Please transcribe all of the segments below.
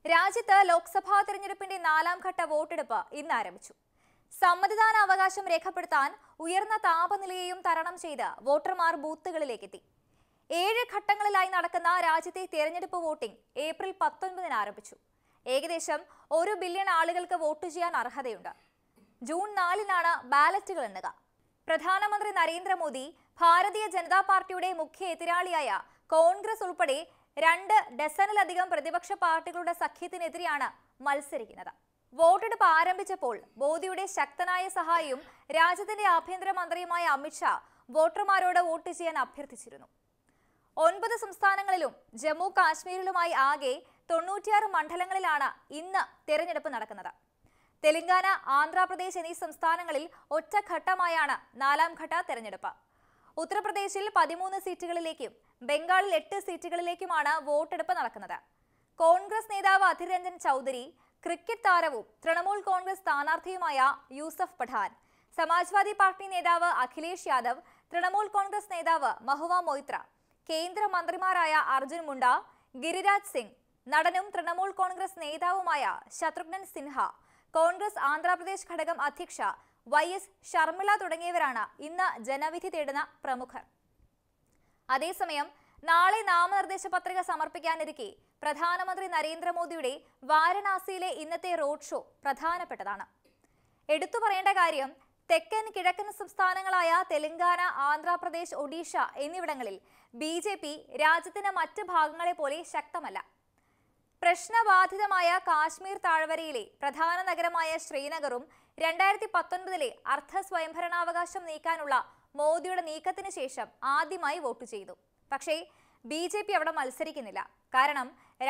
രാജ്യത്ത് ലോക്സഭാ തെരഞ്ഞെടുപ്പിന്റെ 4ാം ഘട്ട വോട്ടെടുപ്പ് ഇന്ന് ആരംഭിച്ചു. സമ്മതിദാനാവകാശം രേഖപ്പെടുത്താൻ ഉയർന്ന താപനിലയെയും തരണം ചെയ്ത് വോട്ടർമാർ ബൂത്തുകളിലേക്കെത്തി. 7 ഘട്ടങ്ങളിലായി നടക്കുന്ന രാജ്യത്തെ തെരഞ്ഞെടുപ്പ് വോട്ടിംഗ് ഏപ്രിൽ 19 ആരംഭിച്ചു. ഏകദേശം 1 ബില്യൺ ആളുകൾക്ക് വോട്ട് ചെയ്യാൻ അർഹതയുണ്ട്. ജൂൺ 4 ബാലറ്റുകൾ എണ്ണുക. പ്രധാനമന്ത്രി നരേന്ദ്രമോദി ഭാരതീയ ജനതാ പാർട്ടിയുടെ മുഖ്യ എതിരാളിയായ കോൺഗ്രസ് ഉൾപ്പെടെ 2 ഡസനിലധികം പ്രതിപക്ഷ പാർട്ടികളുടെ സഖ്യത്തിനെതിരെയാണ് മത്സരിക്കുന്നത്. വോട്ടെടുപ്പ് ആരംഭിച്ചപ്പോൾ മോദിയുടെ ശക്തനായ സഹായിയും രാജ്യത്തിന്റെ ആഭ്യന്തരമന്ത്രിയുമായ അമിത്ഷാ വോട്ടർമാരോട് വോട്ട് ചെയ്യാൻ അഭ്യർത്ഥിച്ചിരുന്നു. 9 സംസ്ഥാനങ്ങളിലും ജമ്മു കാശ്മീരിലുമായി ആകെ 96 മണ്ഡലങ്ങളിലാണ് ഇന്ന് തെരഞ്ഞെടുപ്പ് നടക്കുന്നത്. തെലങ്കാന, ആന്ധ്രാപ്രദേശ് എന്നീ സംസ്ഥാനങ്ങളിൽ ഒറ്റഘട്ടമായാണ് 4ാം ഘട്ട തെരഞ്ഞെടുപ്പ്. ഉത്തർപ്രദേശിൽ 13 സീറ്റുകളിലേക്കും ബംഗാളിൽ 8 സീറ്റുകളിലേക്കുമാണ് വോട്ടെടുപ്പ് നടക്കുന്നത്. കോൺഗ്രസ് നേതാവ് അധിർ രഞ്ജൻ ചൗധരി, ക്രിക്കറ്റ് താരവും തൃണമൂൽ കോൺഗ്രസ് സ്ഥാനാർത്ഥിയുമായ യൂസഫ് പഠാൻ, സമാജ്വാദി പാർട്ടി നേതാവ് അഖിലേഷ് യാദവ്, തൃണമൂൽ കോൺഗ്രസ് നേതാവ് മഹുവ മൊയ്ത്ര, കേന്ദ്രമന്ത്രിമാരായ അർജുൻ മുണ്ട, ഗിരിരാജ് സിംഗ്, നടനും തൃണമൂൽ കോൺഗ്രസ് നേതാവുമായ ശത്രുഘ്നൻ സിൻഹ, കോൺഗ്രസ് ആന്ധ്രാപ്രദേശ് ഘടകം അധ്യക്ഷ YS ഷർമിള തുടങ്ങിയവരാണ് ഇന്ന് ജനവിധി തേടുന്ന പ്രമുഖർ. അതേസമയം നാളെ നാമനിർദ്ദേശ പത്രിക സമർപ്പിക്കാനിരിക്കെ പ്രധാനമന്ത്രി നരേന്ദ്രമോദിയുടെ വാരണാസിയിലെ ഇന്നത്തെ റോഡ് ഷോ പ്രധാനപ്പെട്ടതാണ്. എടുത്തു പറയേണ്ട കാര്യം, തെക്കൻ കിഴക്കൻ സംസ്ഥാനങ്ങളായ തെലങ്കാന, ആന്ധ്രാപ്രദേശ്, ഒഡീഷ എന്നിവിടങ്ങളിൽ BJP രാജ്യത്തിന്റെ മറ്റ് ഭാഗങ്ങളെ പോലെ ശക്തമല്ല. പ്രശ്നബാധിതമായ കാശ്മീർ താഴ്വരയിലെ പ്രധാന നഗരമായ ശ്രീനഗറും 2019 അർദ്ധ സ്വയംഭരണാവകാശം നീക്കാനുള്ള മോദിയുടെ നീക്കത്തിന് ശേഷം ആദ്യമായി വോട്ട് ചെയ്തു. പക്ഷേ BJP അവിടെ മത്സരിക്കുന്നില്ല. കാരണം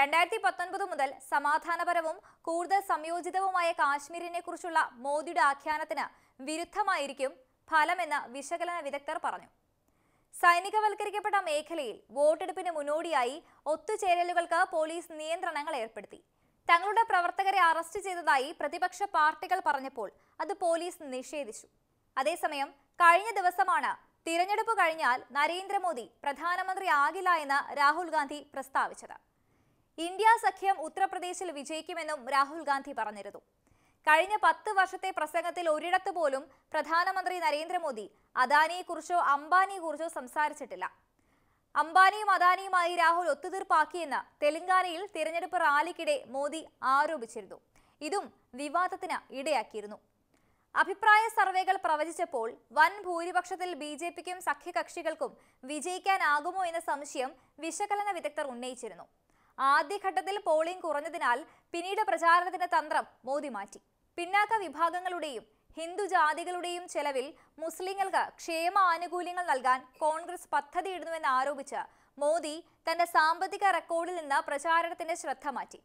2019 മുതൽ സമാധാനപരവും കൂടുതൽ സംയോജിതവുമായ കാശ്മീരിനെ കുറിച്ചുള്ള മോദിയുടെ ആഖ്യാനത്തിന് വിരുദ്ധമായിരിക്കും ഫലമെന്ന് വിശകലന വിദഗ്ധർ പറഞ്ഞു. സൈനികവൽക്കരിക്കപ്പെട്ട മേഖലയിൽ വോട്ടെടുപ്പിന് മുന്നോടിയായി ഒത്തുചേരലുകൾക്ക് പോലീസ് നിയന്ത്രണങ്ങൾ ഏർപ്പെടുത്തി. തങ്ങളുടെ പ്രവർത്തകരെ അറസ്റ്റ് ചെയ്തതായി പ്രതിപക്ഷ പാർട്ടികൾ പറഞ്ഞപ്പോൾ അത് പോലീസ് നിഷേധിച്ചു. അതേസമയം കഴിഞ്ഞ ദിവസമാണ് തിരഞ്ഞെടുപ്പ് കഴിഞ്ഞാൽ നരേന്ദ്രമോദി പ്രധാനമന്ത്രി ആകില്ല എന്ന് രാഹുൽ ഗാന്ധി പ്രസ്താവിച്ചത്. ഇന്ത്യ സഖ്യം ഉത്തർപ്രദേശിൽ വിജയിക്കുമെന്നും രാഹുൽ ഗാന്ധി പറഞ്ഞിരുന്നു. കഴിഞ്ഞ 10 വർഷത്തെ പ്രസംഗത്തിൽ ഒരിടത്ത് പോലും പ്രധാനമന്ത്രി നരേന്ദ്രമോദി അദാനിയെക്കുറിച്ചോ അംബാനിയെക്കുറിച്ചോ സംസാരിച്ചിട്ടില്ല. അംബാനിയും അദാനിയുമായി രാഹുൽ ഒത്തുതീർപ്പാക്കിയെന്ന് തെലങ്കാനയിൽ തിരഞ്ഞെടുപ്പ് റാലിക്കിടെ മോദി ആരോപിച്ചിരുന്നു. ഇതും വിവാദത്തിന് ഇടയാക്കിയിരുന്നു. അഭിപ്രായ സർവേകൾ പ്രവചിച്ചപ്പോൾ വൻ ഭൂരിപക്ഷത്തിൽ BJPക്കും സഖ്യകക്ഷികൾക്കും വിജയിക്കാനാകുമോ എന്ന സംശയം വിശകലന വിദഗ്ധർ ഉന്നയിച്ചിരുന്നു. ആദ്യഘട്ടത്തിൽ പോളിംഗ് കുറഞ്ഞതിനാൽ പിന്നീട് പ്രചാരണത്തിന്റെ തന്ത്രം മോദി മാറ്റി. പിന്നാക്ക വിഭാഗങ്ങളുടെയും ഹിന്ദു ജാതികളുടെയും ചെലവിൽ മുസ്ലിങ്ങൾക്ക് ക്ഷേമ ആനുകൂല്യങ്ങൾ നൽകാൻ കോൺഗ്രസ് പദ്ധതിയിടുന്നുവെന്ന് ആരോപിച്ച് മോദി തന്റെ സാമ്പത്തിക റെക്കോർഡിൽ നിന്ന് പ്രചാരണത്തിന്റെ ശ്രദ്ധ മാറ്റി.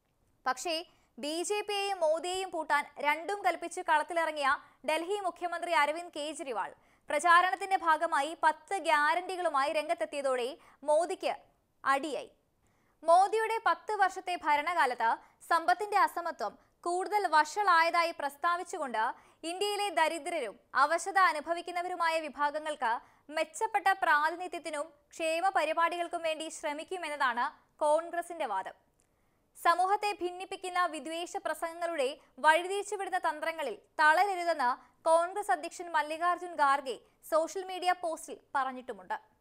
പക്ഷേ BJPയെയും മോദിയെയും പൂട്ടാൻ രണ്ടും കൽപ്പിച്ച് കളത്തിലിറങ്ങിയ ഡൽഹി മുഖ്യമന്ത്രി അരവിന്ദ് കെജ്രിവാൾ പ്രചാരണത്തിന്റെ ഭാഗമായി 10 ഗ്യാരണ്ടികളുമായി രംഗത്തെത്തിയതോടെ മോദിക്ക് അടിയായി. മോദിയുടെ 10 വർഷത്തെ ഭരണകാലത്ത് സമ്പത്തിന്റെ അസമത്വം കൂടുതൽ വഷളായതായി പ്രസ്താവിച്ചുകൊണ്ട് ഇന്ത്യയിലെ ദരിദ്രരും അവശത അനുഭവിക്കുന്നവരുമായ വിഭാഗങ്ങൾക്ക് മെച്ചപ്പെട്ട പ്രാതിനിധ്യത്തിനും ക്ഷേമ പരിപാടികൾക്കും വേണ്ടി ശ്രമിക്കുമെന്നതാണ് കോൺഗ്രസിന്റെ വാദം. സമൂഹത്തെ ഭിന്നിപ്പിക്കുന്ന വിദ്വേഷ പ്രസംഗങ്ങളുടെ വഴിതിരിച്ചുവിടുന്ന തന്ത്രങ്ങളിൽ തളരരുതെന്ന് കോൺഗ്രസ് അധ്യക്ഷൻ മല്ലികാർജുൻ ഖാർഗെ സോഷ്യൽ മീഡിയ പോസ്റ്റിൽ പറഞ്ഞിട്ടുമുണ്ട്.